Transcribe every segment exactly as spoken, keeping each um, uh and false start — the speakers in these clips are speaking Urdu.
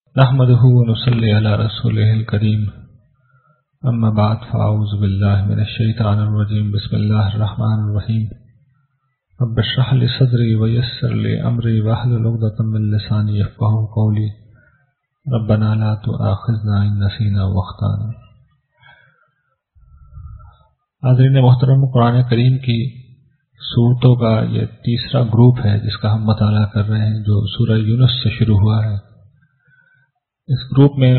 نحمده ونصلي على رسوله الكريم اما بعد فاعوذ بالله من الشيطان الرجيم بسم الله الرحمن الرحيم رب اشرح لي صدري ويسر لي امري واحلل عقدة من لساني يفقهوا قولي ربنا لا تؤاخذنا ان نسينا واخطأنا۔ حاضرین محترم، قرآن کریم کی سورتوں کا یہ تیسرا گروپ ہے جس کا ہم مطالعہ کر رہے ہیں، جو سورہ یونس سے شروع ہوا ہے۔ اس گروپ میں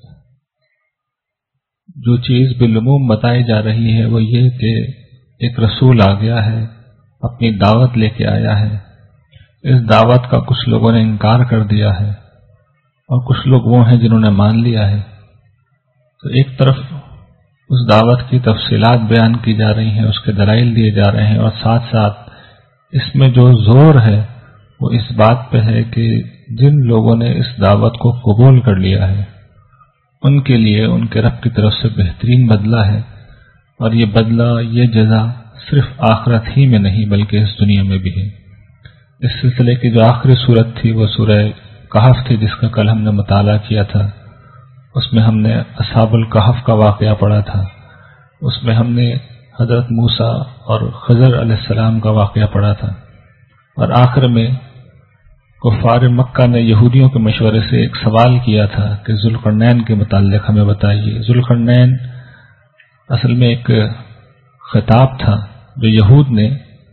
جو چیز بالعموم بتائی جا رہی ہے وہ یہ کہ ایک رسول آ گیا ہے، اپنی دعوت لے کے آیا ہے۔ اس دعوت کا کچھ لوگوں نے انکار کر دیا ہے اور کچھ لوگ وہ ہیں جنہوں نے مان لیا ہے۔ تو ایک طرف اس دعوت کی تفصیلات بیان کی جا رہی ہیں، اس کے دلائل دیے جا رہے ہیں، اور ساتھ ساتھ اس میں جو زور ہے وہ اس بات پہ ہے کہ جن لوگوں نے اس دعوت کو قبول کر لیا ہے ان کے لیے ان کے رب کی طرف سے بہترین بدلہ ہے، اور یہ بدلہ، یہ جزا صرف آخرت ہی میں نہیں بلکہ اس دنیا میں بھی ہے۔ اس سلسلے کی جو آخری صورت تھی وہ سورہ کہف تھی، جس کا کل ہم نے مطالعہ کیا تھا۔ اس میں ہم نے اصحاب الکہف کا واقعہ پڑھا تھا، اس میں ہم نے حضرت موسیٰ اور خضر علیہ السلام کا واقعہ پڑھا تھا، اور آخر میں کفار مکہ نے یہودیوں کے مشورے سے ایک سوال کیا تھا کہ ذوالقرنین کے متعلق ہمیں بتائیے۔ ذوالقرنین اصل میں ایک خطاب تھا جو یہود نے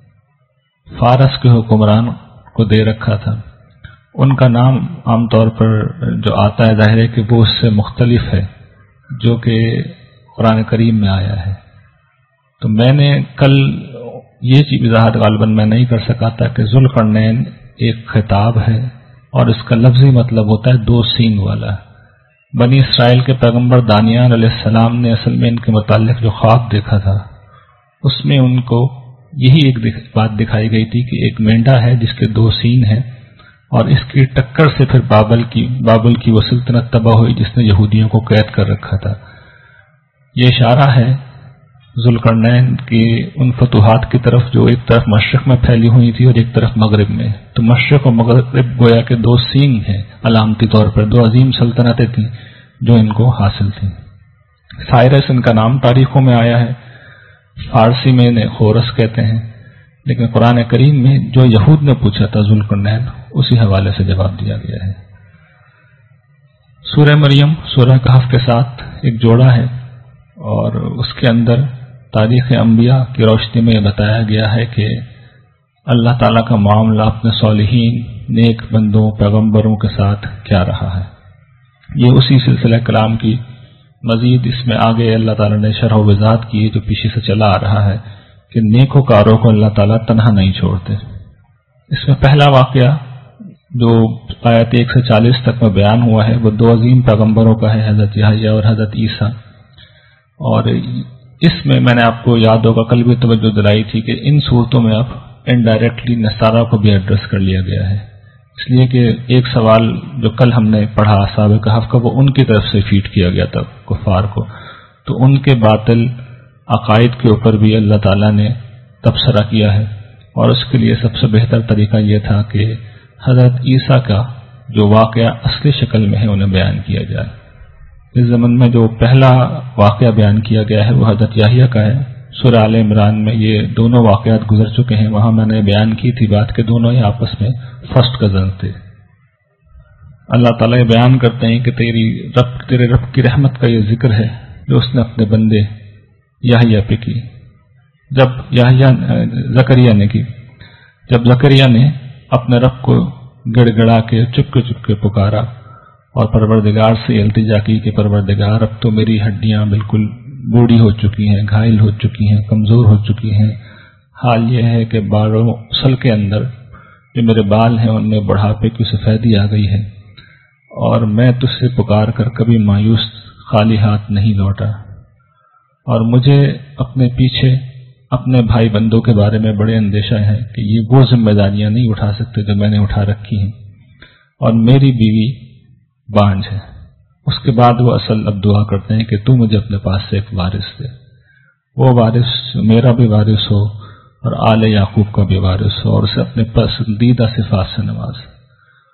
فارس کے حکمران کو دے رکھا تھا۔ ان کا نام عام طور پر جو آتا ہے ظاہر ہے کہ وہ اس سے مختلف ہے جو کہ قرآن کریم میں آیا ہے۔ تو میں نے کل یہ چیز وضاحت غالباً میں نہیں کر سکا تھا کہ ذوالقرنین ایک خطاب ہے اور اس کا لفظی مطلب ہوتا ہے دو سینگ والا۔ بنی اسرائیل کے پیغمبر دانیال علیہ السلام نے اصل میں ان کے متعلق جو خواب دیکھا تھا اس میں ان کو یہی ایک بات دکھائی گئی تھی کہ ایک مینڈا ہے جس کے دو سین ہیں، اور اس کی ٹکر سے پھر بابل کی بابل کی وہ سلطنت تباہ ہوئی جس نے یہودیوں کو قید کر رکھا تھا۔ یہ اشارہ ہے ذوالقرنین کی ان فتوحات کی طرف جو ایک طرف مشرق میں پھیلی ہوئی تھی اور ایک طرف مغرب میں۔ تو مشرق اور مغرب گویا کے دو سینگ ہیں علامتی طور پر، دو عظیم سلطنتیں تھیں جو ان کو حاصل تھیں۔ سائرس ان کا نام تاریخوں میں آیا ہے، فارسی میں انہیں خورس کہتے ہیں، لیکن قرآن کریم میں جو یہود نے پوچھا تھا ذوالقرنین، اسی حوالے سے جواب دیا گیا ہے۔ سورہ مریم سورہ کہف کے ساتھ ایک جوڑا ہے، اور اس کے اندر تاریخ انبیاء کی روشنی میں یہ بتایا گیا ہے کہ اللہ تعالیٰ کا معاملہ اپنے صالحین، نیک بندوں، پیغمبروں کے ساتھ کیا رہا ہے۔ یہ اسی سلسلہ کلام کی مزید اس میں آگے اللہ تعالیٰ نے شرح و وضاحت کی جو پیچھے سے چلا آ رہا ہے کہ نیکوکاروں کو اللہ تعالیٰ تنہا نہیں چھوڑتے۔ اس میں پہلا واقعہ جو آیت ایک سے چالیس تک میں بیان ہوا ہے وہ دو عظیم پیغمبروں کا ہے، حضرت یحییٰ اور حضرت عیسیٰ۔ اور اس میں میں نے آپ کو یاد ہوگا کل بھی توجہ دلائی تھی کہ ان صورتوں میں اب انڈائریکٹلی نصارہ کو بھی ایڈریس کر لیا گیا ہے، اس لیے کہ ایک سوال جو کل ہم نے پڑھا اصحاب کہف کا وہ ان کی طرف سے فیڈ کیا گیا تھا کفار کو، تو ان کے باطل عقائد کے اوپر بھی اللہ تعالیٰ نے تبصرہ کیا ہے، اور اس کے لیے سب سے بہتر طریقہ یہ تھا کہ حضرت عیسیٰ کا جو واقعہ اصلی شکل میں ہے انہیں بیان کیا جائے۔ اس زمن میں جو پہلا واقعہ بیان کیا گیا ہے وہ حضرت یحییٰ کا ہے۔ سورہ آل عمران میں یہ دونوں واقعات گزر چکے ہیں، وہاں میں نے بیان کی تھی بات کہ دونوں ہی آپس میں فرسٹ کزن تھے۔ اللہ تعالیٰ یہ بیان کرتے ہیں کہ تیری رب تیرے رب کی رحمت کا یہ ذکر ہے جو اس نے اپنے بندے یحییٰ پہ کی۔ جب یحییٰ زکریا نے کی جب زکریا نے اپنے رب کو گڑ گڑا کے چپکے چپکے پکارا اور پروردگار سے التجا کی کہ پروردگار اب تو میری ہڈیاں بالکل بوڑھی ہو چکی ہیں، گھائل ہو چکی ہیں، کمزور ہو چکی ہیں، حال یہ ہے کہ بالوں اصل کے اندر جو میرے بال ہیں ان میں بڑھاپے کی سفیدی آ گئی ہے، اور میں تجھ سے پکار کر کبھی مایوس خالی ہاتھ نہیں لوٹا، اور مجھے اپنے پیچھے اپنے بھائی بندوں کے بارے میں بڑے اندیشہ ہے کہ یہ وہ ذمہ داریاں نہیں اٹھا سکتے جو میں نے اٹھا رکھی ہیں، اور میری بیوی بانجھ ہے۔ اس کے بعد وہ اصل اب دعا کرتے ہیں کہ تو مجھے اپنے پاس سے ایک وارث دے، وہ وارث میرا بھی وارث ہو اور آل یعقوب کا بھی وارث ہو، اور اسے اپنے پسندیدہ صفات سے نواز۔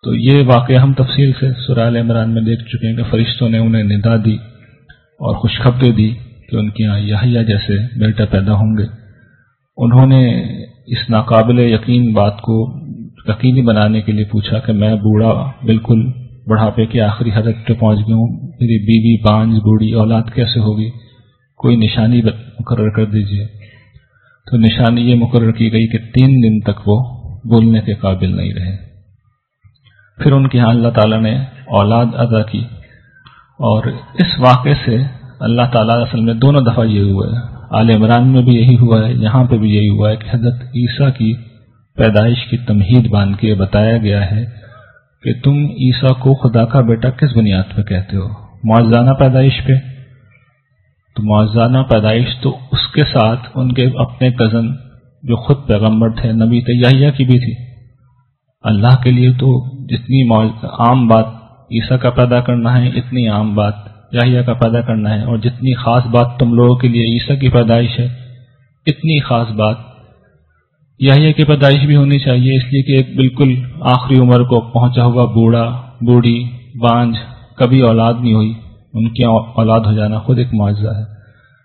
تو یہ واقعہ ہم تفصیل سے سورہ آل عمران میں دیکھ چکے ہیں کہ فرشتوں نے انہیں ندا دی اور خوشخبری دی کہ ان کے یہاں یحییٰ جیسے بیٹا پیدا ہوں گے۔ انہوں نے اس ناقابل یقین بات کو یقینی بنانے کے لیے پوچھا کہ میں بوڑھا، بالکل بڑھاپے کی آخری حد پہ پہنچ گیا ہوں، میری بیوی بانجھ بوڑھی اولاد کیسے ہوگی، کوئی نشانی مقرر کر دیجیے۔ تو نشانی یہ مقرر کی گئی کہ تین دن تک وہ بولنے کے قابل نہیں رہے۔ پھر ان کے ہاں اللہ تعالیٰ نے اولاد عطا کی، اور اس واقعے سے اللہ تعالیٰ اصل میں دونوں دفعہ یہ ہوا ہے، آل عمران میں بھی یہی ہوا ہے، یہاں پہ بھی یہی ہوا ہے کہ حضرت عیسیٰ کی پیدائش کی تمہید باندھ کے بتایا گیا ہے کہ تم عیسیٰ کو خدا کا بیٹا کس بنیاد پہ کہتے ہو؟ معجزانہ پیدائش پہ؟ تو معجزانہ پیدائش تو اس کے ساتھ ان کے اپنے کزن جو خود پیغمبر تھے، نبی تھے، یحییٰ کی بھی تھی۔ اللہ کے لیے تو جتنی عام بات عیسیٰ کا پیدا کرنا ہے، اتنی عام بات یحییٰ کا پیدا کرنا ہے، اور جتنی خاص بات تم لوگوں کے لیے عیسیٰ کی پیدائش ہے، اتنی خاص بات یحییٰ کی پیدائش بھی ہونی چاہیے، اس لیے کہ ایک بالکل آخری عمر کو پہنچا ہوا بوڑھا، بوڑھی، بانجھ، کبھی اولاد نہیں ہوئی، ان کی اولاد ہو جانا خود ایک معجزہ ہے۔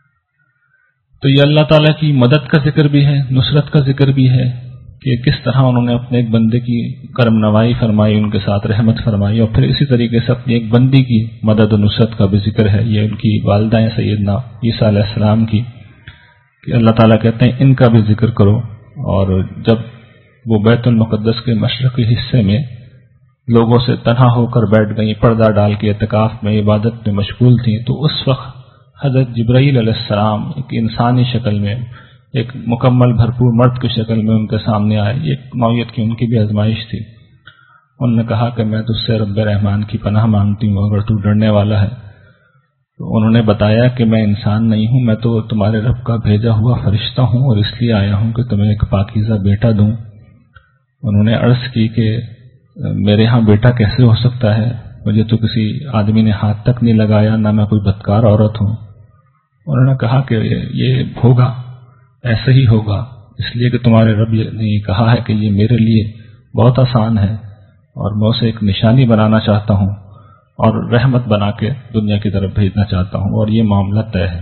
تو یہ اللہ تعالیٰ کی مدد کا ذکر بھی ہے، نصرت کا ذکر بھی ہے کہ کس طرح انہوں نے اپنے ایک بندے کی کرم نوائی فرمائی، ان کے ساتھ رحمت فرمائی، اور پھر اسی طریقے سے اپنی ایک بندی کی مدد و نصرت کا بھی ذکر ہے۔ یہ ان کی والدہ ہیں سیدنا عیسیٰ علیہ السلام کی، کہ اللہ تعالیٰ کہتے ہیں ان کا بھی ذکر کرو۔ اور جب وہ بیت المقدس کے مشرقی حصے میں لوگوں سے تنہا ہو کر بیٹھ گئیں، پردہ ڈال کے اعتکاف میں عبادت میں مشغول تھیں، تو اس وقت حضرت جبرائیل علیہ السلام ایک انسانی شکل میں، ایک مکمل بھرپور مرد کی شکل میں ان کے سامنے آئے۔ یہ ایک نوعیت کی ان کی بھی آزمائش تھی۔ انہوں نے کہا کہ میں تجھ سے رب رحمان کی پناہ مانگتی ہوں اگر تو ڈرنے والا ہے۔ تو انہوں نے بتایا کہ میں انسان نہیں ہوں، میں تو تمہارے رب کا بھیجا ہوا فرشتہ ہوں، اور اس لیے آیا ہوں کہ تمہیں ایک پاکیزہ بیٹا دوں۔ انہوں نے عرض کی کہ میرے ہاں بیٹا کیسے ہو سکتا ہے، مجھے تو کسی آدمی نے ہاتھ تک نہیں لگایا، نہ میں کوئی بدکار عورت ہوں۔ انہوں نے کہا کہ یہ ہوگا، ایسے ہی ہوگا، اس لیے کہ تمہارے رب نے یہ کہا ہے کہ یہ میرے لیے بہت آسان ہے، اور میں اسے ایک نشانی بنانا چاہتا ہوں اور رحمت بنا کے دنیا کی طرف بھیجنا چاہتا ہوں، اور یہ معاملہ طے ہے۔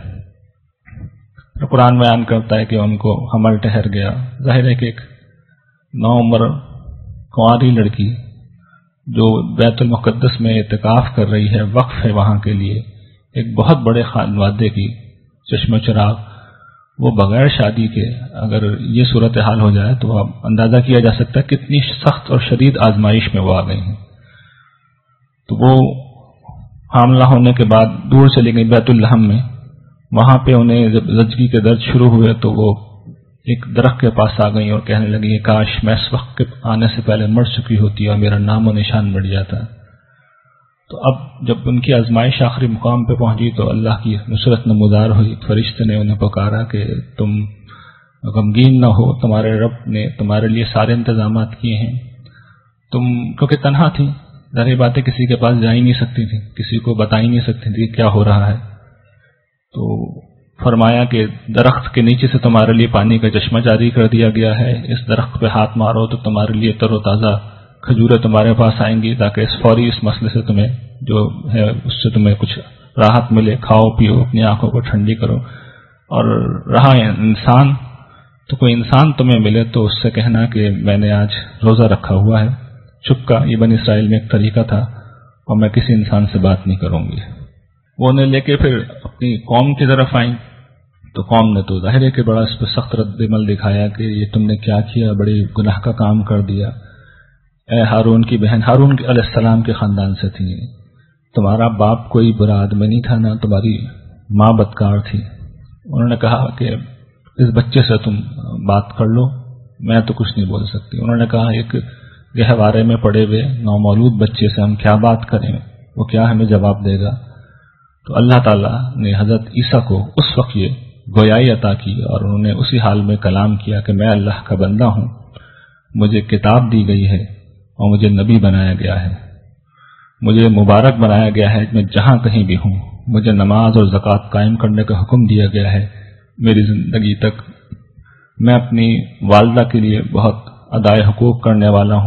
قرآن بیان کرتا ہے کہ ان کو حمل ٹھہر گیا۔ ظاہر ہے کہ ایک نو عمر کنواری لڑکی جو بیت المقدس میں اعتکاف کر رہی ہے، وقف ہے وہاں کے لیے، ایک بہت بڑے خانوادے کی چشم و چراغ، وہ بغیر شادی کے اگر یہ صورتحال ہو جائے تو اب اندازہ کیا جا سکتا ہے کتنی سخت اور شدید آزمائش میں وہ آ گئی ہیں۔ تو وہ حاملہ ہونے کے بعد دور چلی گئی بیت الحم میں، وہاں پہ انہیں جب زچگی کے درد شروع ہوئے تو وہ ایک درخت کے پاس آ گئی اور کہنے لگی کاش میں اس وقت کے آنے سے پہلے مر چکی ہوتی اور میرا نام و نشان مٹ جاتا۔ تو اب جب ان کی آزمائش آخری مقام پہ پہنچی تو اللہ کی نصرت نمودار ہوئی، فرشتے نے انہیں پکارا کہ تم غمگین نہ ہو، تمہارے رب نے تمہارے لیے سارے انتظامات کیے ہیں۔ تم کیونکہ تنہا تھی، ظاہر باتیں کسی کے پاس جا ہی نہیں سکتی تھی، کسی کو بتا ہی نہیں سکتی تھی کیا ہو رہا ہے، تو فرمایا کہ درخت کے نیچے سے تمہارے لیے پانی کا چشمہ جاری کر دیا گیا ہے، اس درخت پہ ہاتھ مارو تو تمہارے لیے تر و تازہ کھجوریں تمہارے پاس آئیں گی، تاکہ اس فوری اس مسئلے سے تمہیں جو ہے اس سے تمہیں کچھ راحت ملے، کھاؤ پیو، اپنی آنکھوں کو ٹھنڈی کرو۔ اور رہا انسان، تو کوئی انسان تمہیں ملے تو اس سے کہنا کہ میں نے آج روزہ رکھا ہوا ہے، چپ کا، یہ بنی اسرائیل میں ایک طریقہ تھا، اور میں کسی انسان سے بات نہیں کروں گی۔ وہ انہیں لے کے پھر اپنی قوم کی طرف آئیں، تو قوم نے تو ظاہر ہے کہ بڑا اس پہ سخت رد عمل دکھایا کہ یہ تم نے کیا کیا، بڑی گناہ کا کام کر دیا۔ اے ہارون کی بہن، ہارون علیہ السلام کے خاندان سے تھی، تمہارا باپ کوئی برا آدمی نہیں تھا، نہ تمہاری ماں بدکار تھی۔ انہوں نے کہا کہ اس بچے سے تم بات کر لو، میں تو کچھ نہیں بول سکتی۔ انہوں نے کہا ایک گہوارے میں پڑے ہوئے نومولود بچے سے ہم کیا بات کریں، وہ کیا ہمیں جواب دے گا۔ تو اللہ تعالیٰ نے حضرت عیسیٰ کو اس وقت یہ گویائی عطا کی، اور انہوں نے اسی حال میں کلام کیا کہ میں اللہ کا بندہ ہوں، مجھے کتاب دی گئی ہے اور مجھے نبی بنایا گیا ہے، مجھے مبارک بنایا گیا ہے، میں جہاں کہیں بھی ہوں، مجھے نماز اور زکوٰۃ قائم کرنے کا حکم دیا گیا ہے میری زندگی تک، میں اپنی والدہ کے لیے بہت ادائے حقوق کرنے والا ہوں،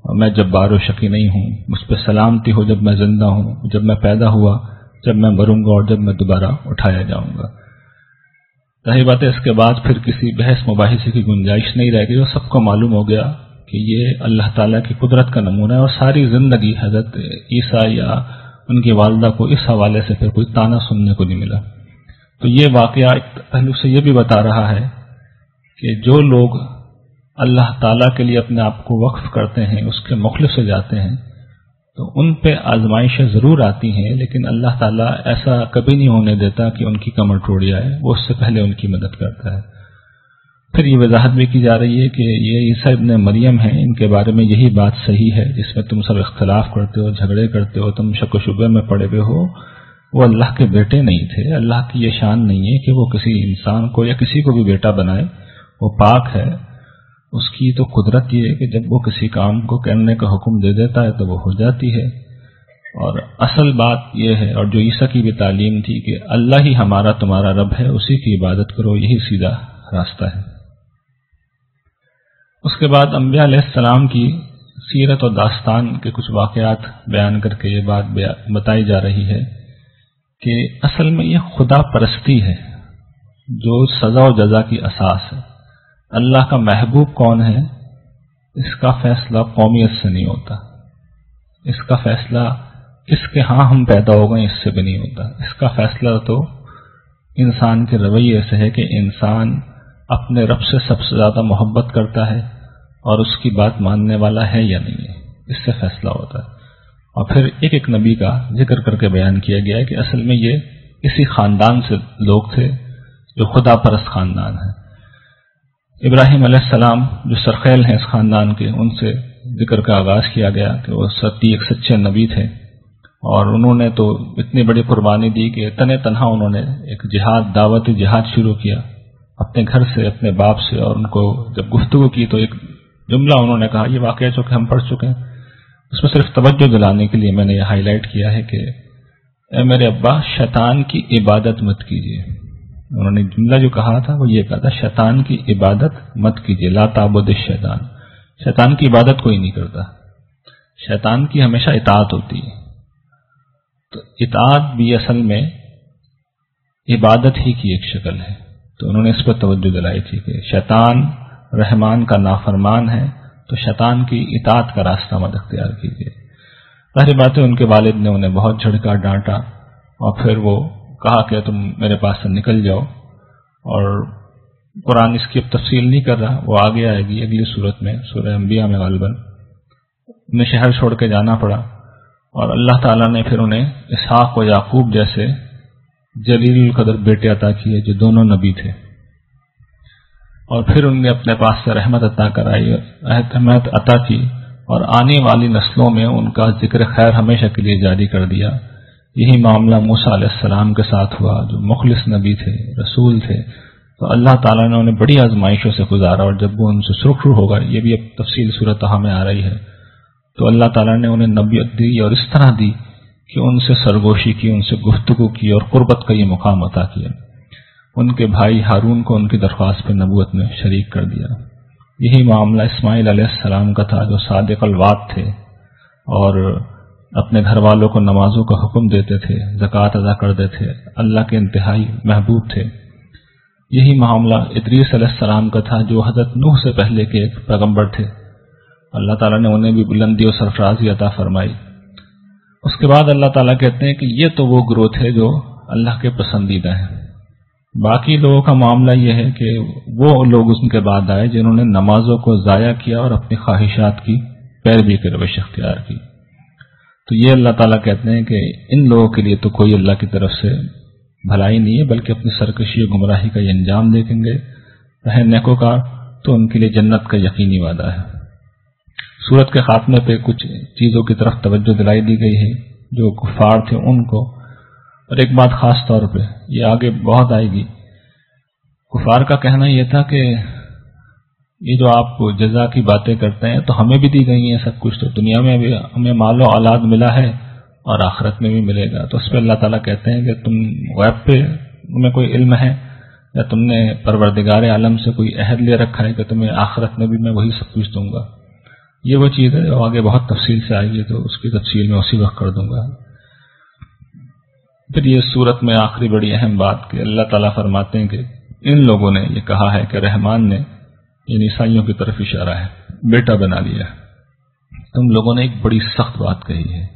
اور میں جبار و شقی نہیں ہوں، مجھ پہ سلامتی ہو جب میں زندہ ہوں، جب میں پیدا ہوا، جب میں مروں گا اور جب میں دوبارہ اٹھایا جاؤں گا۔ ظاہر بات ہے اس کے بعد پھر کسی بحث مباحثے کی گنجائش نہیں رہ گئی، اور سب کو معلوم ہو گیا کہ یہ اللہ تعالیٰ کی قدرت کا نمونہ ہے، اور ساری زندگی حضرت عیسیٰ یا ان کی والدہ کو اس حوالے سے پھر کوئی تانا سننے کو نہیں ملا۔ تو یہ واقعہ ایک پہلو سے یہ بھی بتا رہا ہے کہ جو لوگ اللہ تعالیٰ کے لیے اپنے آپ کو وقف کرتے ہیں، اس کے مخلص ہو جاتے ہیں، تو ان پہ آزمائشیں ضرور آتی ہیں، لیکن اللہ تعالیٰ ایسا کبھی نہیں ہونے دیتا کہ ان کی کمر ٹوٹ جائے، وہ اس سے پہلے ان کی مدد کرتا ہے۔ پھر یہ وضاحت بھی کی جا رہی ہے کہ یہ عیسیٰ ابن مریم ہیں، ان کے بارے میں یہی بات صحیح ہے جس میں تم سب اختلاف کرتے ہو، جھگڑے کرتے ہو، تم شک و شبہ میں پڑے ہوئے ہو۔ وہ اللہ کے بیٹے نہیں تھے، اللہ کی یہ شان نہیں ہے کہ وہ کسی انسان کو یا کسی کو بھی بیٹا بنائے، وہ پاک ہے۔ اس کی تو قدرت یہ ہے کہ جب وہ کسی کام کو کرنے کا حکم دے دیتا ہے تو وہ ہو جاتی ہے۔ اور اصل بات یہ ہے، اور جو عیسیٰ کی بھی تعلیم تھی، کہ اللہ ہی ہمارا تمہارا رب ہے، اسی کی عبادت کرو، یہی سیدھا راستہ ہے۔ اس کے بعد انبیاء علیہ السلام کی سیرت اور داستان کے کچھ واقعات بیان کر کے یہ بات بتائی جا رہی ہے کہ اصل میں یہ خدا پرستی ہے جو سزا و جزا کی اساس ہے۔ اللہ کا محبوب کون ہے، اس کا فیصلہ قومیت سے نہیں ہوتا، اس کا فیصلہ کس کے ہاں ہم پیدا ہو گئے اس سے بھی نہیں ہوتا، اس کا فیصلہ تو انسان کے رویے سے ہے کہ انسان اپنے رب سے سب سے زیادہ محبت کرتا ہے اور اس کی بات ماننے والا ہے یا نہیں ہے، اس سے فیصلہ ہوتا ہے۔ اور پھر ایک ایک نبی کا ذکر کر کے بیان کیا گیا ہے کہ اصل میں یہ اسی خاندان سے لوگ تھے جو خدا پرست خاندان ہے۔ ابراہیم علیہ السلام جو سرخیل ہیں اس خاندان کے، ان سے ذکر کا آغاز کیا گیا کہ وہ ستی ایک سچے نبی تھے، اور انہوں نے تو اتنی بڑی قربانی دی کہ تنے تنہا انہوں نے ایک جہاد دعوت جہاد شروع کیا اپنے گھر سے، اپنے باپ سے، اور ان کو جب گفتگو کی تو ایک جملہ انہوں نے کہا، یہ واقعہ جو کہ ہم پڑھ چکے ہیں، اس میں صرف توجہ دلانے کے لیے میں نے یہ ہائی لائٹ کیا ہے کہ اے میرے ابا، شیطان کی عبادت مت کیجیے۔ انہوں نے جملہ جو کہا تھا وہ یہ کہا تھا، شیطان کی عبادت مت کیجیے، لا تعبد الشیطان۔ شیطان کی عبادت کوئی نہیں کرتا، شیطان کی ہمیشہ اطاعت ہوتی ہے۔ تو اطاعت بھی اصل میں عبادت ہی کی ایک شکل ہے، تو انہوں نے اس پر توجہ دلائی تھی کہ شیطان رحمان کا نافرمان ہے، تو شیطان کی اطاعت کا راستہ مت اختیار کیجیے۔ ظاہر بات ہے ان کے والد نے انہیں بہت جھڑکا، ڈانٹا، اور پھر وہ کہا کہ تم میرے پاس سے نکل جاؤ۔ اور قرآن اس کی اب تفصیل نہیں کر رہا، وہ آگے آئے گی اگلی صورت میں، سورہ انبیاء میں غالباً انہیں شہر چھوڑ کے جانا پڑا، اور اللہ تعالیٰ نے پھر انہیں اسحاق و یعقوب جیسے جلیل القدر بیٹے عطا کیے جو دونوں نبی تھے، اور پھر ان نے اپنے پاس سے رحمت عطا کرائی، احمد عطا کی، اور آنے والی نسلوں میں ان کا ذکر خیر ہمیشہ کے لیے جاری کر دیا۔ یہی معاملہ موسیٰ علیہ السلام کے ساتھ ہوا جو مخلص نبی تھے، رسول تھے، تو اللہ تعالیٰ نے انہیں بڑی آزمائشوں سے گزارا، اور جب وہ ان سے سرخرو ہو گئے، یہ بھی اب تفصیل سورۃ طٰہٰ میں آ رہی ہے، تو اللہ تعالیٰ نے انہیں نبوت دی، اور اس طرح دی کہ ان سے سرگوشی کی، ان سے گفتگو کی، اور قربت کا یہ مقام عطا کیا۔ ان کے بھائی ہارون کو ان کی درخواست پہ نبوت میں شریک کر دیا۔ یہی معاملہ اسماعیل علیہ السلام کا تھا جو صادق الوعد تھے اور اپنے گھر والوں کو نمازوں کا حکم دیتے تھے، زکوٰۃ ادا کرتے تھے، اللہ کے انتہائی محبوب تھے۔ یہی معاملہ ادریس علیہ السلام کا تھا جو حضرت نوح سے پہلے کے ایک پیغمبر تھے، اللہ تعالیٰ نے انہیں بھی بلندی و سرفرازی عطا فرمائی۔ اس کے بعد اللہ تعالیٰ کہتے ہیں کہ یہ تو وہ گروہ تھے جو اللہ کے پسندیدہ ہیں۔ باقی لوگوں کا معاملہ یہ ہے کہ وہ لوگ اس کے بعد آئے جنہوں نے نمازوں کو ضائع کیا اور اپنی خواہشات کی پیروی کی روش اختیار کی۔ تو یہ اللہ تعالیٰ کہتے ہیں کہ ان لوگوں کے لیے تو کوئی اللہ کی طرف سے بھلائی نہیں ہے، بلکہ اپنی سرکشی و گمراہی کا یہ انجام دیکھیں گے۔ رہے نیکوکار تو ان کے لیے جنت کا یقینی وعدہ ہے۔ سورت کے خاتمے پہ کچھ چیزوں کی طرف توجہ دلائی دی گئی ہے جو کفار تھے ان کو، اور ایک بات خاص طور پہ یہ آگے بہت آئے گی۔ کفار کا کہنا یہ تھا کہ یہ جو آپ جزا کی باتیں کرتے ہیں تو ہمیں بھی دی گئی ہیں سب کچھ، تو دنیا میں بھی ہمیں مال و اولاد ملا ہے اور آخرت میں بھی ملے گا۔ تو اس پہ اللہ تعالیٰ کہتے ہیں کہ تم غیب پہ تمہیں کوئی علم ہے یا تم نے پروردگار عالم سے کوئی عہد لے رکھا ہے کہ تمہیں آخرت میں بھی میں وہی سب کچھ دوں گا؟ یہ وہ چیز ہے جو آگے بہت تفصیل سے آئے گی، تو اس کی تفصیل میں اسی وقت کر دوں گا۔ پھر یہ صورت میں آخری بڑی اہم بات کہ اللہ تعالیٰ فرماتے ہیں کہ ان لوگوں نے یہ کہا ہے کہ رحمان نے، یعنی عیسائیوں کی طرف اشارہ ہے، بیٹا بنا لیا۔ تم لوگوں نے ایک بڑی سخت بات کہی ہے،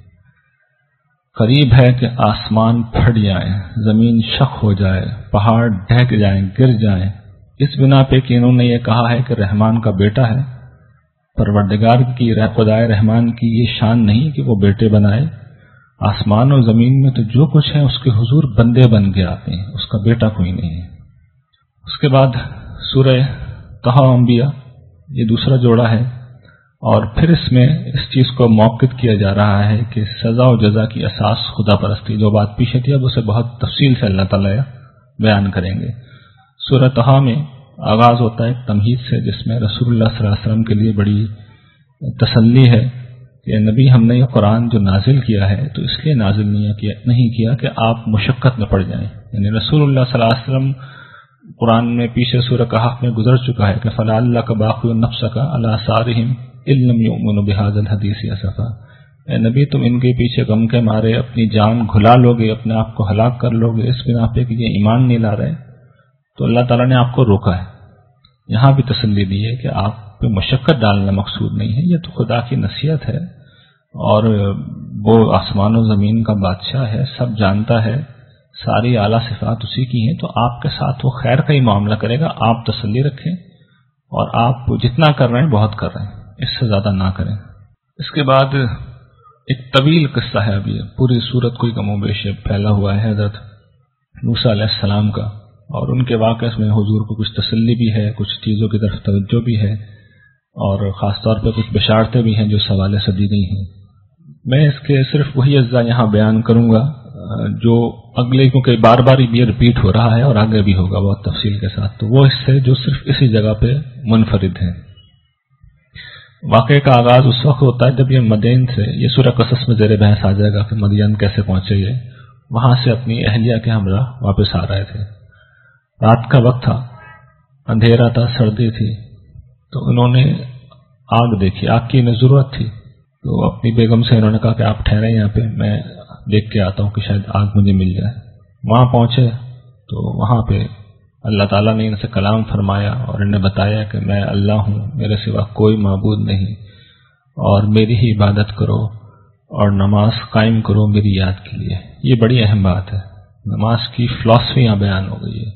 قریب ہے کہ آسمان پھٹ جائیں، زمین شق ہو جائے، پہاڑ ڈھک جائیں، گر جائیں، اس بنا پہ کہ انہوں نے یہ کہا ہے کہ رحمان کا بیٹا ہے۔ پروردگار کی، خدائے رحمان کی یہ شان نہیں کہ وہ بیٹے بنائے۔ آسمان اور زمین میں تو جو کچھ ہے اس کے حضور بندے بن کے آتے ہیں، اس کا بیٹا کوئی نہیں ہے۔ اس کے بعد سورہ طہ انبیاء، یہ دوسرا جوڑا ہے، اور پھر اس میں اس چیز کو موقع کیا جا رہا ہے کہ سزا و جزا کی اساس خدا پرستی، جو بات پیچھے تھی اب اسے بہت تفصیل سے اللہ تعالیٰ بیان کریں گے۔ سورہ طہ میں آغاز ہوتا ہے ایک تمہید سے، جس میں رسول اللہ صلی اللہ علیہ وسلم کے لیے بڑی تسلی ہے کہ نبی، ہم نے یہ قرآن جو نازل کیا ہے تو اس لیے نازل نہیں کیا نہیں کیا کہ آپ مشقت میں پڑ جائیں۔ یعنی رسول اللہ صلی اللہ علیہ وسلم قرآن میں پیچھے سورہ کہف میں گزر چکا ہے کہ فلا اللہ کا باقی نفس کا علی آثارہم ان لم یؤمنوا بہذا الحدیث اسفا، اے نبی تم ان کے پیچھے غم کے مارے اپنی جان گھلا لو گے، اپنے آپ کو ہلاک کر لو گے اس بنا پہ کہ یہ ایمان نہیں لا رہے۔ تو اللہ تعالیٰ نے آپ کو روکا ہے، یہاں بھی تسلی دی ہے کہ آپ پہ مشقت ڈالنا مقصود نہیں ہے، یہ تو خدا کی نصیحت ہے، اور وہ آسمان و زمین کا بادشاہ ہے، سب جانتا ہے، ساری اعلیٰ صفات اسی کی ہیں، تو آپ کے ساتھ وہ خیر کا ہی معاملہ کرے گا۔ آپ تسلی رکھیں، اور آپ جتنا کر رہے ہیں بہت کر رہے ہیں، اس سے زیادہ نہ کریں۔ اس کے بعد ایک طویل قصہ ہے، ابھی پوری صورت کوئی کم و بیش پھیلا ہوا ہے حضرت موسیٰ علیہ السلام کا، اور ان کے واقعے میں حضور کو کچھ تسلی بھی ہے، کچھ چیزوں کی طرف توجہ بھی ہے، اور خاص طور پہ کچھ بشارتیں بھی ہیں جو اس حوالے سے دی گئی ہیں۔ میں اس کے صرف وہی اجزاء یہاں بیان کروں گا جو اگلے، کیونکہ بار بار یہ رپیٹ ہو رہا ہے اور آگے بھی ہوگا بہت تفصیل کے ساتھ، تو وہ حصے جو صرف اسی جگہ پہ منفرد ہیں۔ واقعے کا آغاز اس وقت ہوتا ہے جب یہ مدین سے، یہ سورہ قصص میں زیر بحث آ جائے گا کہ مدین کیسے پہنچے، یہ وہاں سے اپنی اہلیہ کے ہمراہ واپس آ رہے تھے۔ رات کا وقت تھا، اندھیرا تھا، سردی تھی، تو انہوں نے آگ دیکھی، آگ کی انہیں ضرورت تھی، تو اپنی بیگم سے انہوں نے کہا کہ آپ ٹھہریں یہاں پہ، میں دیکھ کے آتا ہوں کہ شاید آگ مجھے مل جائے۔ وہاں پہنچے تو وہاں پہ اللہ تعالیٰ نے ان سے کلام فرمایا اور انہیں بتایا کہ میں اللہ ہوں، میرے سوا کوئی معبود نہیں، اور میری ہی عبادت کرو اور نماز قائم کرو میری یاد کے لیے۔ یہ بڑی اہم بات ہے، نماز کی فلسفی یہاں بیان ہو گئی ہے۔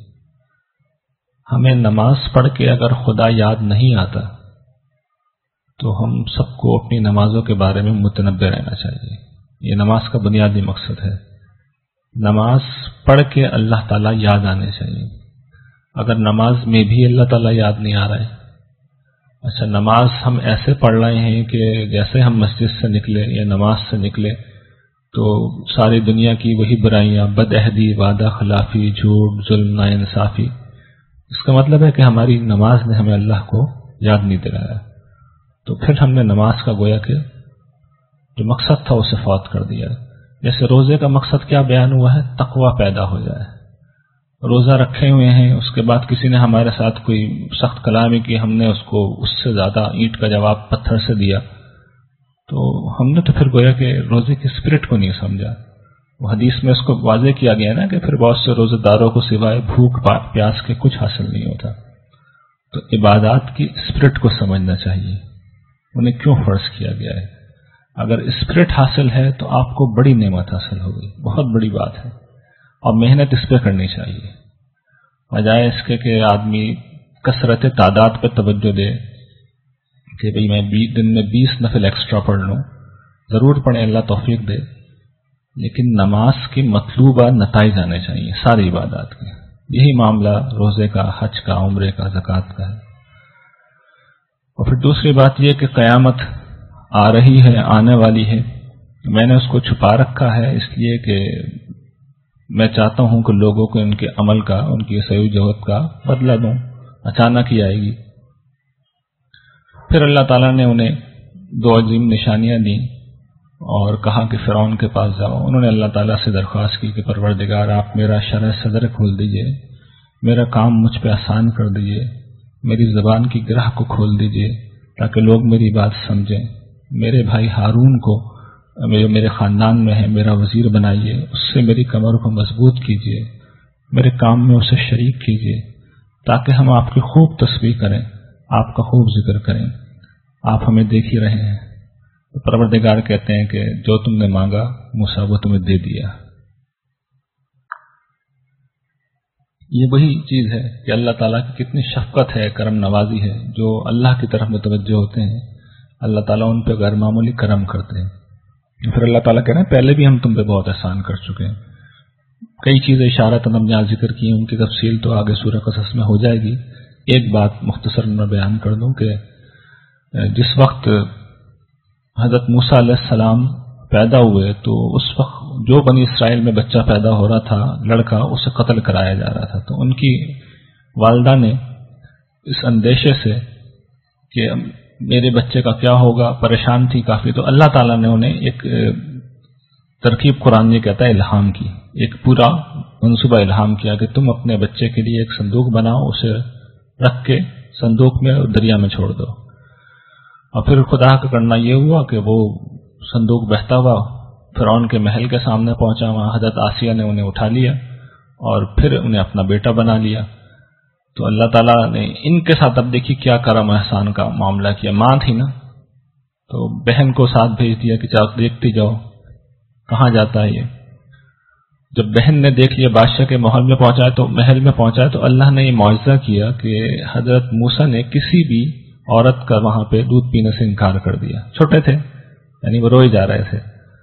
ہمیں نماز پڑھ کے اگر خدا یاد نہیں آتا تو ہم سب کو اپنی نمازوں کے بارے میں متنبع رہنا چاہیے۔ یہ نماز کا بنیادی مقصد ہے، نماز پڑھ کے اللہ تعالیٰ یاد آنے چاہیے۔ اگر نماز میں بھی اللہ تعالیٰ یاد نہیں آ رہا ہے، اچھا نماز ہم ایسے پڑھ رہے ہیں کہ جیسے ہم مسجد سے نکلے یا نماز سے نکلے تو ساری دنیا کی وہی برائیاں، بد عہدی، وعدہ خلافی، جھوٹ، ظلم، ناانصافی، اس کا مطلب ہے کہ ہماری نماز نے ہمیں اللہ کو یاد نہیں دلایا، تو پھر ہم نے نماز کا گویا کہ جو مقصد تھا اسے فوت کر دیا۔ جیسے روزے کا مقصد کیا بیان ہوا ہے، تقوی پیدا ہو جائے۔ روزہ رکھے ہوئے ہیں، اس کے بعد کسی نے ہمارے ساتھ کوئی سخت کلامی کی، ہم نے اس کو اس سے زیادہ اینٹ کا جواب پتھر سے دیا، تو ہم نے تو پھر گویا کہ روزے کی اسپرٹ کو نہیں سمجھا۔ وہ حدیث میں اس کو واضح کیا گیا نا کہ پھر بہت سے روزے داروں کو سوائے بھوک پیاس کے کچھ حاصل نہیں ہوتا۔ تو عبادات کی اسپرٹ کو سمجھنا چاہیے، انہیں کیوں فرض کیا گیا ہے۔ اگر اسپرٹ حاصل ہے تو آپ کو بڑی نعمت حاصل ہوگی، بہت بڑی بات ہے، اور محنت اس پہ کرنی چاہیے، بجائے اس کے کہ آدمی کثرت تعداد پہ توجہ دے کہ بھئی میں دن میں بیس نفل ایکسٹرا پڑھ لوں، ضرور پڑھیں، اللہ توفیق دے، لیکن نماز کی مطلوبہ نتائج آنے چاہیے ساری عبادات کے۔ یہی معاملہ روزے کا، حج کا، عمرے کا، زکوٰۃ کا ہے۔ اور پھر دوسری بات یہ کہ قیامت آ رہی ہے، آنے والی ہے، میں نے اس کو چھپا رکھا ہے اس لیے کہ میں چاہتا ہوں کہ لوگوں کو ان کے عمل کا، ان کی صحیح جہد کا بدلہ دوں، اچانک ہی آئے گی۔ پھر اللہ تعالیٰ نے انہیں دو عظیم نشانیاں دیں اور کہا کہ فرعون کے پاس جاؤ۔ انہوں نے اللہ تعالیٰ سے درخواست کی کہ پروردگار آپ میرا شرح صدر کھول دیجئے، میرا کام مجھ پہ آسان کر دیجئے، میری زبان کی گرہ کو کھول دیجئے تاکہ لوگ میری بات سمجھیں. میرے بھائی ہارون کو میرے میرے خاندان میں ہے میرا وزیر بنائیے، اس سے میری کمر کو مضبوط کیجیے، میرے کام میں اسے شریک کیجیے، تاکہ ہم آپ کی خوب تسبیح کریں، آپ کا خوب ذکر کریں. آپ ہمیں دیکھ ہی رہے ہیں. تو پروردگار کہتے ہیں کہ جو تم نے مانگا موسیٰ وہ تمہیں دے دیا. یہ وہی چیز ہے کہ اللہ تعالیٰ کی کتنی شفقت ہے، کرم نوازی ہے. جو اللہ کی طرف متوجہ ہوتے ہیں اللہ تعالیٰ ان پہ غیر معمولی کرم کرتے ہیں. پھر اللہ تعالیٰ کہہ رہے ہیں پہلے بھی ہم تم پہ بہت احسان کر چکے ہیں. کئی چیزیں اشارتاً ہم نے آج ذکر کی ہیں، ان کی تفصیل تو آگے سورہ قصص میں ہو جائے گی. ایک بات مختصر میں بیان کر دوں کہ جس وقت حضرت موسیٰ علیہ السلام پیدا ہوئے تو اس وقت جو بنی اسرائیل میں بچہ پیدا ہو رہا تھا لڑکا، اسے قتل کرایا جا رہا تھا. تو ان کی والدہ نے اس اندیشے سے کہ میرے بچے کا کیا ہوگا پریشان تھی کافی. تو اللہ تعالیٰ نے انہیں ایک ترکیب قرآن یہ کہتا ہے الہام کی، ایک پورا منصوبہ الہام کیا کہ تم اپنے بچے کے لیے ایک صندوق بناؤ، اسے رکھ کے صندوق میں دریا میں چھوڑ دو. اور پھر خدا کا کرنا یہ ہوا کہ وہ صندوق بہتا ہوا فرعون کے محل کے سامنے پہنچا. وہاں حضرت آسیہ نے انہیں اٹھا لیا اور پھر انہیں اپنا بیٹا بنا لیا. تو اللہ تعالیٰ نے ان کے ساتھ اب دیکھیے کیا کرم احسان کا معاملہ کیا. ماں تھی نا تو بہن کو ساتھ بھیج دیا کہ چاہو دیکھتی جاؤ کہاں جاتا ہے یہ. جب بہن نے دیکھ لیا بادشاہ کے محل میں پہنچا تو محل میں پہنچا تو اللہ نے یہ معجزہ کیا کہ حضرت موسیٰ نے کسی بھی عورت کا وہاں پہ دودھ پینے سے انکار کر دیا. چھوٹے تھے یعنی وہ روئے جا رہے تھے.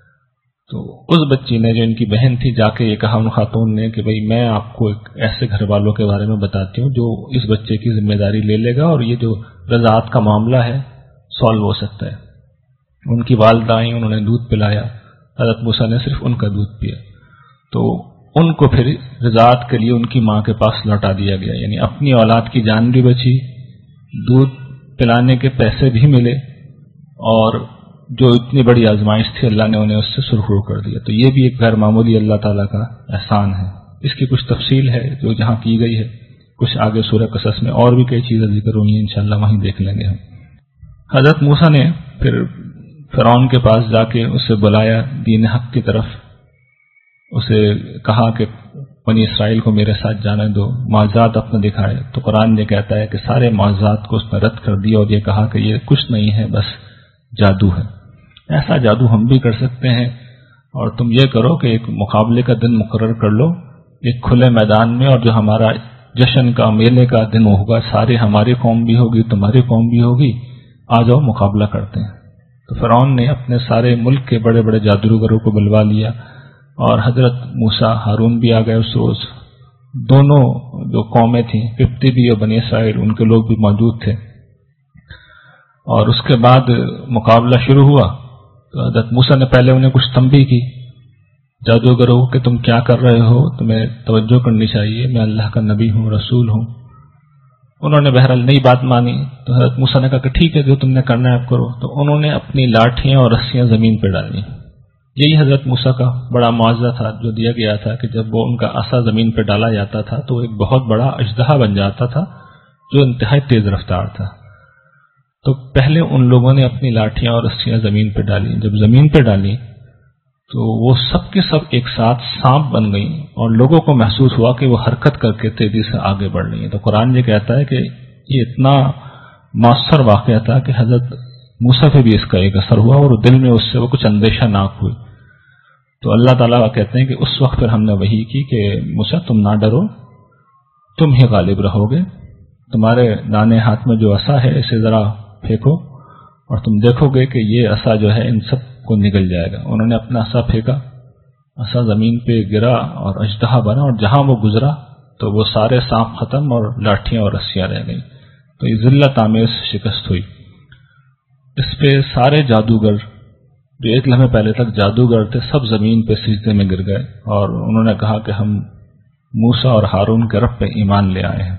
تو اس بچی نے جو ان کی بہن تھی جا کے یہ کہا ان خاتون نے کہ بھئی میں آپ کو ایک ایسے گھر والوں کے بارے میں بتاتی ہوں جو اس بچے کی ذمہ داری لے لے گا اور یہ جو رضاعت کا معاملہ ہے سالو ہو سکتا ہے. ان کی والدہ آئیں، انہوں نے دودھ پلایا. حضرت موسیٰ نے صرف ان کا دودھ پیا. تو ان کو پھر رضاعت کے لیے ان کی ماں کے پاس لوٹا دیا گیا. یعنی اپنی اولاد کی جان بھی بچی، دودھ پلانے کے پیسے بھی ملے، اور جو اتنی بڑی آزمائش تھی اللہ نے انہیں اس سے سرخرو کر دیا. تو یہ بھی ایک غیر معمولی اللہ تعالیٰ کا احسان ہے. اس کی کچھ تفصیل ہے جو جہاں کی گئی ہے، کچھ آگے سورہ قصص میں اور بھی کئی چیزیں ذکر ہوئی ہیں، انشاءاللہ وہیں دیکھ لیں گے ہم. حضرت موسیٰ نے پھر فرعون کے پاس جا کے اسے بلایا دین حق کی طرف. اسے کہا کہ بنی اسرائیل کو میرے ساتھ جانے دو، معجزات اپنے دکھائے. تو قرآن یہ کہتا ہے کہ سارے معجزات کو اس نے رد کر دیا اور یہ کہا کہ یہ کچھ نہیں ہے، بس جادو ہے. ایسا جادو ہم بھی کر سکتے ہیں. اور تم یہ کرو کہ ایک مقابلے کا دن مقرر کر لو ایک کھلے میدان میں، اور جو ہمارا جشن کا میلے کا دن ہوگا سارے ہماری قوم بھی ہوگی تمہاری قوم بھی ہوگی، آ جاؤ مقابلہ کرتے ہیں. تو فرعون نے اپنے سارے ملک کے بڑے بڑے جادوگروں کو بلوا لیا اور حضرت موسیٰ ہارون بھی آ گئے اس روز. دونوں جو قومیں تھیں قبطی بھی اور بنی اسرائیل ان کے لوگ بھی موجود تھے. اور اس کے بعد مقابلہ شروع ہوا. تو حضرت موسیٰ نے پہلے انہیں کچھ تنبیہ کی جادوگروں کہ تم کیا کر رہے ہو، تمہیں توجہ کرنی چاہیے، میں اللہ کا نبی ہوں، رسول ہوں. انہوں نے بہرحال نئی بات مانی. تو حضرت موسیٰ نے کہا کہ ٹھیک ہے جو تم نے کرنا ہے اب کرو. تو انہوں نے اپنی لاٹھیاں اور رسیاں زمین پہ ڈالی. یہی حضرت موسیٰ کا بڑا معجزہ تھا جو دیا گیا تھا کہ جب وہ ان کا عصا زمین پہ ڈالا جاتا تھا تو ایک بہت بڑا اژدہا بن جاتا تھا جو انتہائی تیز رفتار تھا. تو پہلے ان لوگوں نے اپنی لاٹھیاں اور رسیاں زمین پہ ڈالی. جب زمین پہ ڈالی تو وہ سب کے سب ایک ساتھ سانپ بن گئی اور لوگوں کو محسوس ہوا کہ وہ حرکت کر کے تیزی سے آگے بڑھ رہی ہیں. تو قرآن یہ کہتا ہے کہ یہ اتنا مؤثر واقعہ تھا کہ حضرت موسیٰ پہ بھی اس کا ایک اثر ہوا اور دل میں اس سے وہ کچھ اندیشہ ناک ہوئی. تو اللہ تعالیٰ کہتے ہیں کہ اس وقت پھر ہم نے وحی کی کہ موسیٰ تم نہ ڈرو، تم ہی غالب رہو گے. تمہارے دانے ہاتھ میں جو عصا ہے اسے ذرا پھینکو اور تم دیکھو گے کہ یہ عصا جو ہے ان سب کو نگل جائے گا. انہوں نے اپنا عصا پھینکا، عصا زمین پہ گرا اور اژدہا بنا اور جہاں وہ گزرا تو وہ سارے سانپ ختم اور لاٹھیاں اور رسیاں رہ گئیں. تو یہ ذلت آمیز شکست ہوئی. اس پہ سارے جادوگر جو ایک لمحے پہلے تک جادوگر تھے سب زمین پہ سجدے میں گر گئے اور انہوں نے کہا کہ ہم موسیٰ اور ہارون کے رب پہ ایمان لے آئے ہیں.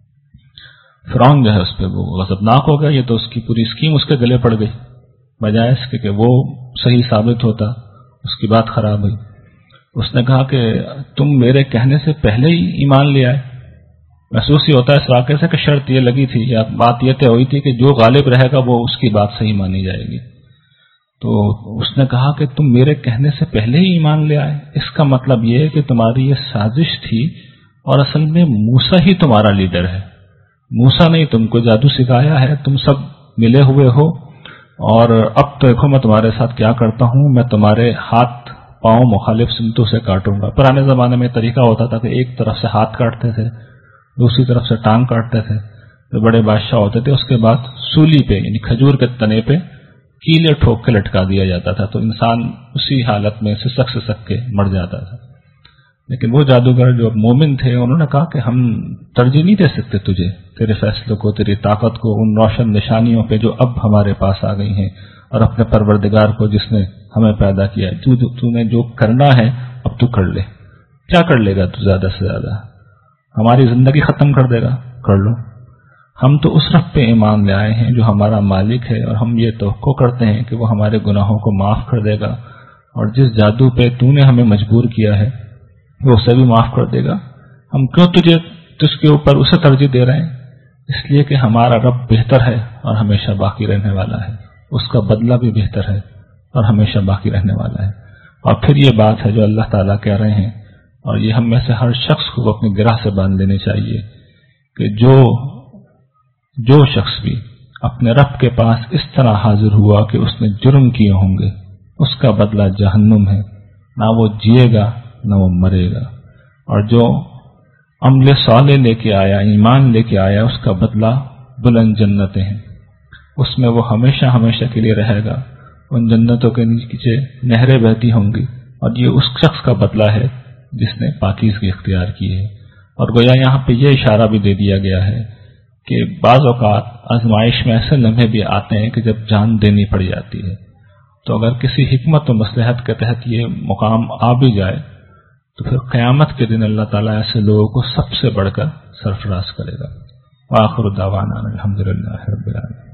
فرعون جو ہے اس پہ وہ غضبناک ہو گیا. یہ تو اس کی پوری اسکیم اس کے گلے پڑ گئی، بجائے اس کے کہ وہ صحیح ثابت ہوتا اس کی بات خراب ہوئی. اس نے کہا کہ تم میرے کہنے سے پہلے ہی ایمان لے آئے. محسوس ہی ہوتا ہے اس واقعے سے کہ شرط یہ لگی تھی یا بات یہ طے ہوئی تھی کہ جو غالب رہے گا وہ اس کی بات صحیح مانی جائے گی۔ تو اس نے کہا کہ تم میرے کہنے سے پہلے ہی ایمان لے آئے، اس کا مطلب یہ ہے کہ تمہاری یہ سازش تھی اور اصل میں موسیٰ ہی تمہارا لیڈر ہے۔ موسیٰ نے تم کو جادو سکھایا ہے، تم سب ملے ہوئے ہو، اور اب تو دیکھو میں تمہارے ساتھ کیا کرتا ہوں، میں تمہارے ہاتھ پاؤں مخالف سمتوں سے کاٹوں گا۔ پرانے زمانے میں طریقہ ہوتا تھا کہ ایک طرف سے ہاتھ کاٹتے تھے، دوسری طرف سے ٹانگ کاٹتے تھے، جو بڑے بادشاہ ہوتے تھے اس کے بعد سولی پہ یعنی کھجور کے تنے پہ کیلے ٹھوک کے لٹکا دیا جاتا تھا، تو انسان اسی حالت میں سسک سسک کے مر جاتا تھا۔ لیکن وہ جادوگر جو مومن تھے انہوں نے کہا کہ ہم ترجیح نہیں دے سکتے تجھے، تیرے فیصلوں کو، تیری طاقت کو، ان روشن نشانیوں پہ جو اب ہمارے پاس آ گئی ہیں، اور اپنے پروردگار کو جس نے ہمیں پیدا کیا ہے، تو تو نے جو کرنا ہے اب تو کر لے۔ کیا کر لے گا تو زیادہ سے زیادہ؟ ہماری زندگی ختم کر دے گا؟ کر لو۔ ہم تو اس رب پہ ایمان لے آئے ہیں جو ہمارا مالک ہے، اور ہم یہ توقع کرتے ہیں کہ وہ ہمارے گناہوں کو معاف کر دے گا، اور جس جادو پہ تو نے ہمیں مجبور کیا ہے وہ اسے بھی معاف کر دے گا۔ ہم کیوں تجھے تجھ کے اوپر اسے ترجیح دے رہے ہیں؟ اس لیے کہ ہمارا رب بہتر ہے اور ہمیشہ باقی رہنے والا ہے، اس کا بدلہ بھی بہتر ہے اور ہمیشہ باقی رہنے والا ہے۔ اور پھر یہ بات ہے جو اللہ تعالیٰ کہہ رہے ہیں، اور یہ ہم میں سے ہر شخص کو اپنی گرہ سے باندھ لینے چاہیے کہ جو جو شخص بھی اپنے رب کے پاس اس طرح حاضر ہوا کہ اس نے جرم کیے ہوں گے، اس کا بدلہ جہنم ہے، نہ وہ جیے گا نہ وہ مرے گا۔ اور جو عمل صالح لے کے آیا، ایمان لے کے آیا، اس کا بدلہ بلند جنتیں ہیں، اس میں وہ ہمیشہ ہمیشہ کے لیے رہے گا، ان جنتوں کے نیچے نہریں بہتی ہوں گی، اور یہ اس شخص کا بدلہ ہے جس نے پاکیزگی اختیار کی ہے۔ اور گویا یہاں پہ یہ اشارہ بھی دے دیا گیا ہے کہ بعض اوقات آزمائش میں ایسے لمحے بھی آتے ہیں کہ جب جان دینی پڑ جاتی ہے، تو اگر کسی حکمت و مصلحت کے تحت یہ مقام آ بھی جائے تو پھر قیامت کے دن اللہ تعالیٰ ایسے لوگوں کو سب سے بڑھ کر سرفراز کرے گا۔ وآخر دعوانا الحمدللہ رب العالمین۔